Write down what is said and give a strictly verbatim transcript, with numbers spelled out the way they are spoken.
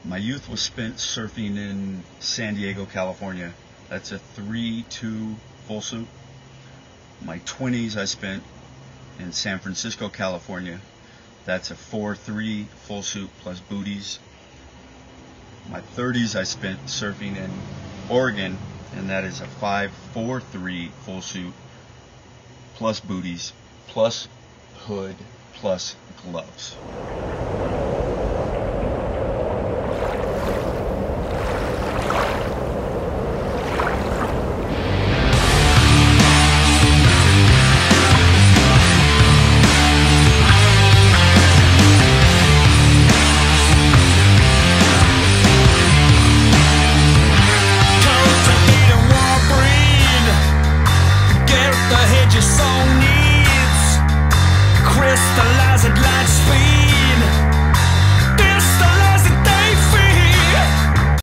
My youth was spent surfing in San Diego, California. That's a three two full suit. My twenties I spent in San Francisco, California. That's a four three full suit plus booties. My thirties I spent surfing in Oregon, and that is a five four three full suit plus booties plus hood plus gloves.